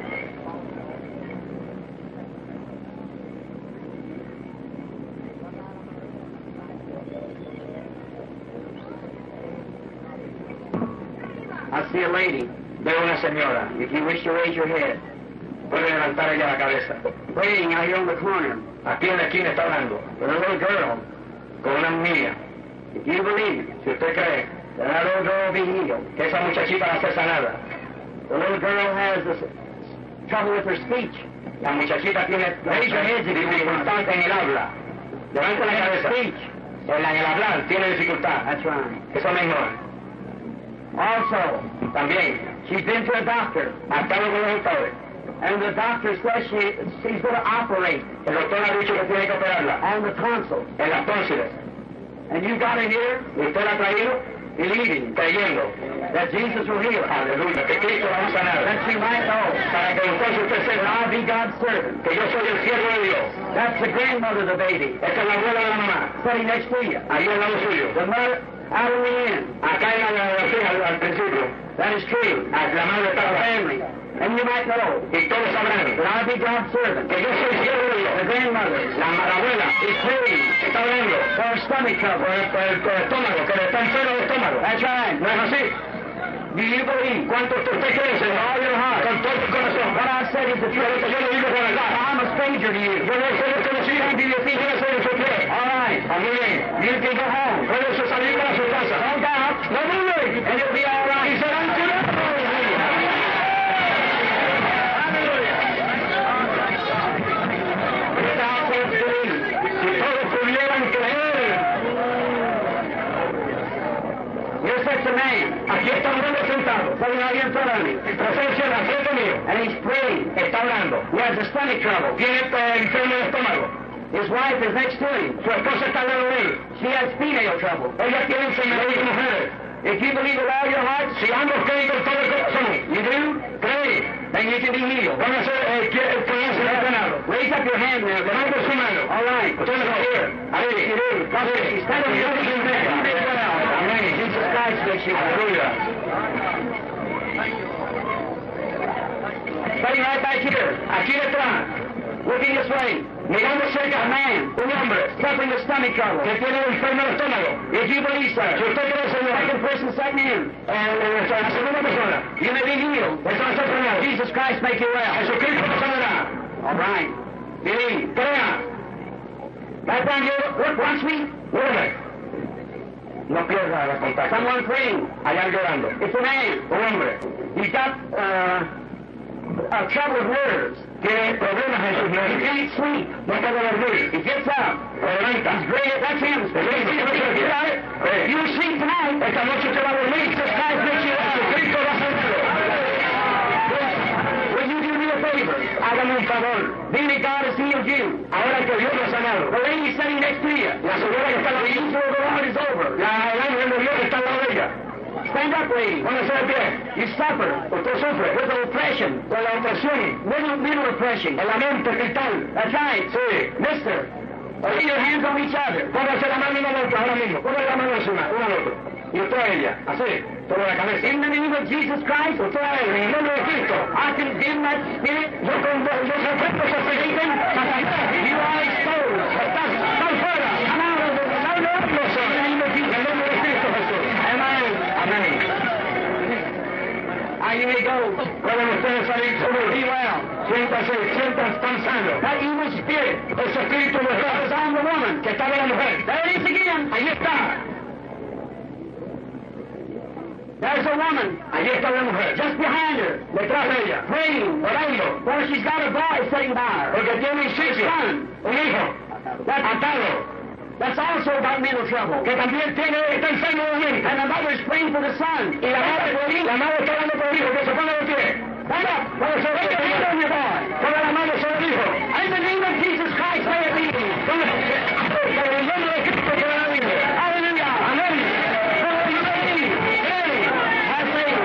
I see a lady. Veo una señora, If you wish to raise your head, puede levantar ella la cabeza. praying out here on the corner Aquí en la esquina está hablando with a little girl. con una niña. If you believe Si usted cree that that little girl will be healed, que esa muchachita va a ser sanada, the little girl has this trouble with her speech. la muchachita tiene dificultad en el habla. Levanta la cabeza. Speech. En el hablar tiene dificultad. That's right. Eso mismo. Also, También she's been to a doctor, ha estado con los doctores And the doctor says she's going to operate. El doctor ha dicho que tiene que operarla. On the tonsils. En las tónsiles. And you got it here? Y usted la ha traído Believing creyendo. that Jesus will heal her. Aleluya. Que Cristo la va a sanar. That she might know Para que entonces usted that sepa I'll be God's servant. que yo soy el siervo de Dios. That's the grandmother of the baby. Esta es la abuela de la mamá. Sitting next to you. Ahí al lado suyo. The mother out in the end. Acá en al principio. That is true. La madre está Our atrás. family. And you might know Y todos sabrán that I'll be God's servant. que yo soy siervo de Dios. The grandmother La abuela is praying está hablando for her stomach por trouble. el estómago, que le está enfermo el estómago. That's right. ¿No es así? Do you believe? ¿Cuánto usted cree, Señor? All your heart. Con todo tu corazón. What I said is the Yo truth. lo digo con verdad. I'm a stranger to you. Yo no soy desconocido. Can't be your Yo no soy de su fe. All right. Muy bien. You can go home. Puede usted salir para su casa. No doubt. No dude. And you'll be all Y right. serán curados. Without faith believe. Si todos pudieran creer. Here's such a man. Aquí está un hombre sentado. Sitting right here in front of me. En presencia de la frente mío. And he's praying. Está hablando. He has a stomach trouble. Tiene enfermo de estómago. His wife is next to him. Su esposa está al lado de él. She has female trouble. Ella tiene enfermedad de mujeres. If you believe with all your heart, Si ambos creen con todo el corazón, you do, cree, then you can be healed. van a ser sanado. Raise up your hand now. Levante su mano. All right. Usted me lo quiere. Ahí. You do. God bless you. Stand up Y yo here. soy You un did well. Amen. Jesus Christ makes you well. Aleluya. Sitting right back here. Aquí detrás, Looking this way. mirando cerca, A man un hombre suffering with stomach trouble. que tiene enfermo de estómago. If you believe, Si sir, usted cree, Señor, second person sitting in, la segunda persona, you may be healed. eso no está sanado. Jesus Christ make you well. Jesucristo lo sanará. All right. Believe. Crea. Right down here. Look, watch me. Vuelve. No pierda la contacto. Someone praying. Allá llorando. It's a man. Un hombre He's got trouble with nerves. tiene problemas en sus He nervios. can't sleep. No puede dormir. He gets up. Se levanta. He's great. That's him. You got it? Sí. You sleep tonight. Esta noche usted va a dormir. Jesus Christ makes you well. Jesucristo va a sanarlo. Will you do me a favor? Hágame un favor. Being that God has healed you. Ahora que Dios lo ha sanado. The lady sitting next to you. La señora que está The ahí, angel of the Lord is over. el ángel de Dios está al lado de ella. Stand up, lady. Póngase de pie. You suffer Usted sufre with oppression. con la opresión, Mental oppression. en la mente cristal. That's right. Sí. Mister, lay your hands on each other. Póngase la mano uno al otro, ahora mismo. Póngase la mano encima, uno al otro. Y usted a ella, así, sobre la cabeza. In the name of Jesus Christ, Usted a él, en el nombre de Cristo. I condemn that spirit. Yo reprendo ese espíritu, Satanás. You are exposed. Están fuera. Come out of the En el nombre de Cristo Jesús. Amen. Amén. Now you may go. Pueden ustedes salir Be seguros. well. Siéntanse, sientan tan sanos. That evil spirit Ese espíritu de that was Dios on the woman. que está de la mujer. There it is again. Ahí está. There's a woman Ahí está la mujer. just behind her, Detrás de ella. praying, Orando. where she's got a boy sitting by her. Porque tiene un sitio. Un hijo. Atado. That's also got mental trouble. Que también está enfermo de mente. And the mother's praying for the son. Y la madre está dando por el hijo. Que se ponga de pie. Stand up. Póngase de Put your hand on pie. your boy. Ponga la mano sobre el hijo. In the name of Jesus Christ, may it be. Por el nombre de Cristo que la libre. Hallelujah. Amén. You believe. Have faith.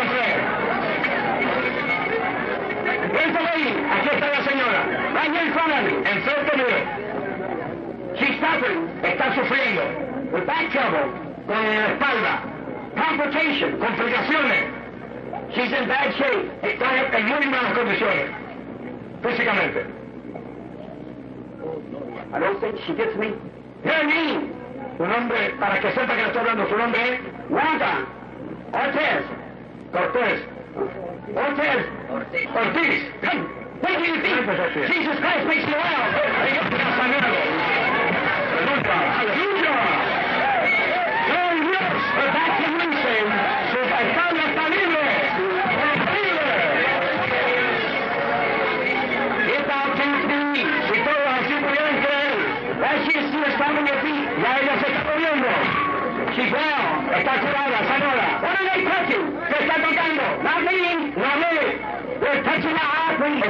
Where's the lady? Aquí está la señora. Right here in front of me. Enfrente mío. She's suffering Está sufriendo. with back trouble, Con la espalda. complications. Complicaciones. She's in bad shape. Está en muy malas condiciones. Físicamente. I don't think she gets me. Her name. Su nombre, para que sepa que le estoy hablando, su nombre es Wanda. Ortez. Cortés. Ortez. Ortiz. Come. Take your feet. Jesus Christ makes you well. Dios te ha sanado. Aleluya. Aleluya. Gloria a Dios. Her back is loosing. Su espalda está libre. Libre. If thou canst believe, Si todos así pudieran creer, that she is still standing your feet. ya ella se está moviendo. She's well. Está curada, sanada. What are they touching? ¿Qué está tocando? Not me. No hablé. They're touching the high priest.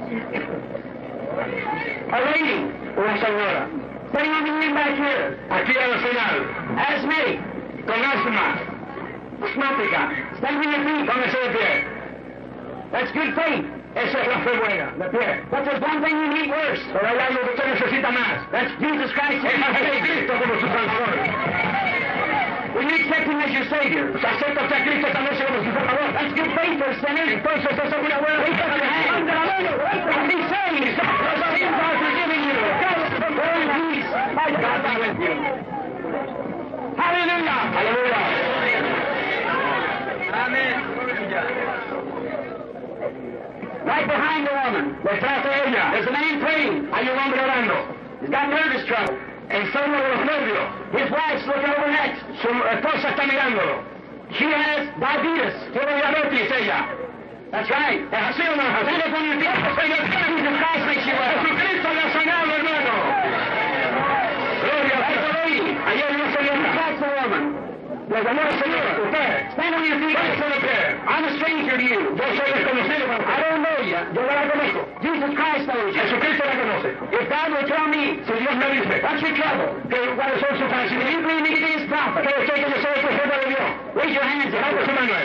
A lady. Una señora. Sitting on the end back here. Aquí al final. Asthmatic. Con asma. Asmática. Stand on your feet. Póngase de pie. That's good faith. Esa es la fe buena. De pie. But there's one thing you need worse. Pero hay algo que usted necesita más. That's Jesus Christ. Es a Jesucristo como su Salvador. Will you accept Him as your Savior? ¿Acepta usted a Cristo esta noche como su Salvador? That's good faith for a sinner. Entonces esa es una buena fe. Under the mano. Be saved. Your sins are forgiven you. Go in peace. My God be with you. Aleluya. Aleluya. Right behind the woman. Detrás de ella. There's a man praying. Hay un hombre orando. He's got nervous trouble. Enfermo de los nervios. His wife's looking over next. Su esposa está mirándolo. She has diabetes. Tiene diabetes ella. That's right. ¿Es así o no es así? Stand up on your feet. Señor, Jesus Christ makes you well. Jesucristo le ha sanado, hermano. Gloria a Dios. Ahí hay una señora. That's the woman. Le llamó el Señor. Usted. Stand on your feet. Póngase de pie. I'm a stranger to you. Yo soy desconocido para usted. I don't know you. Yo no la conozco. Jesus Christ knows you. Jesucristo la conoce. If God will tell me, Si Dios me dice, what's your trouble? ¿cuáles son sus If padecimientos? you believe me to be His prophet, ¿Cree usted que yo soy el profeta de Dios? raise your hands Levante su up. mano.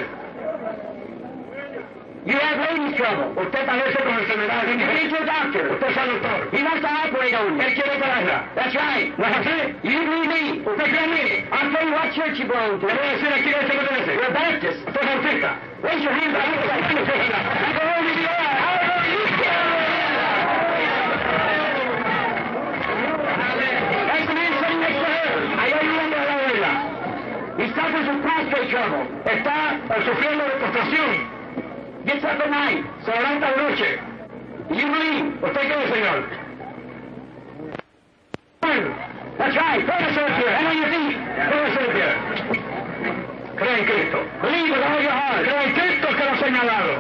You have ladies' trouble. Usted padece con enfermedades de You mujer. need to a doctor. Usted es el doctor. He wants to operate on you. Él quiere operarla. That's right. ¿No es así? You believe me. ¿Usted cree en mí? I'll tell you what church you belong to. Le voy a decir aquí a este que pertenece. You're a Baptist. Usted es bautista. Raise your hands up. And go over to the altar. That's the man sitting next to her. Ahí hay un hombre al lado de ella. He suffers with prostate trouble. Está sufriendo de postración. Gets up at night. Se levanta de noche. You believe. ¿Usted cree, Señor? That's right. Póngase de pie. And on your feet. Póngase de pie. Cree en Cristo. Believe with all your heart. Cree en Cristo que lo ha señalado.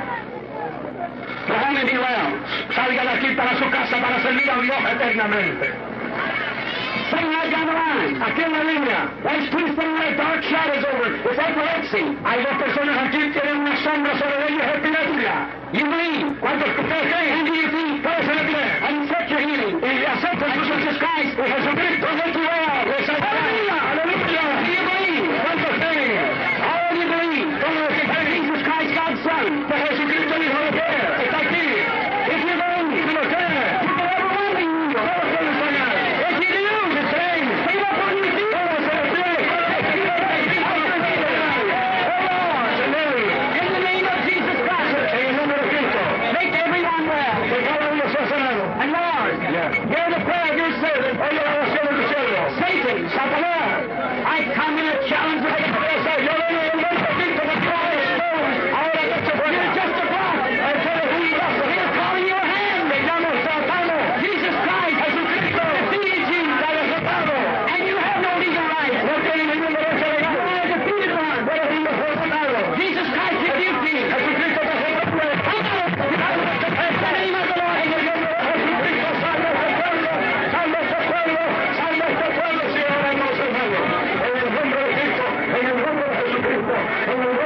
Go home and be well. Salga de aquí para su casa para servir a Dios eternamente. Sitting right down the line. Aquí en la línea. There's two sitting like dark shadows over it. It's epilepsy. Hay dos personas aquí que tienen una sombra sobre ellos, epilepsia. You believe. ¿Cuántos que ustedes creen? Stand to your feet. Póngase de pie. And accept your healing. Y acepta And su Jesus Christ. Y Jesucristo es tu well. Le salvará. Aleluya. Do you believe? ¿Cuántos creen? All of you believe. Todos los que creen. Jesus Christ, God's Son. Que Jesucristo el Hijo de Dios está aquí. If you believe, Si lo creen, people ever will be healed. todos pueden sanar. If you do, Si creen, stand up on your feet. póngase de pie. In the name of Jesus Christ, En el nombre de Cristo. make everyone well. Que cada uno sea sanado. And Lord, hear the prayer of your servant. Oye la oración de tu siervo. Satan, Satanás, I come in a challenge with you. Yo vengo en el nombre de Cristo que tú eres. Ahora que se fuera. You're just a prophet. He's calling your hand. Me llamo Satano. Jesus Christ, Jesucristo. defeated you. Te ha derrotado. And you have no legal right. No tiene ningún derecho You legal. are a defeated one. Eres un derrotado. Jesus Christ rebuked you. Jesucristo te reprende. In the name of the Lord. En el nombre de Jesucristo, salva este pueblo. Salva este pueblo. Salva este pueblo. Sí, ahora hermoso hermano. En el nombre de Cristo. En el nombre de Jesucristo. En el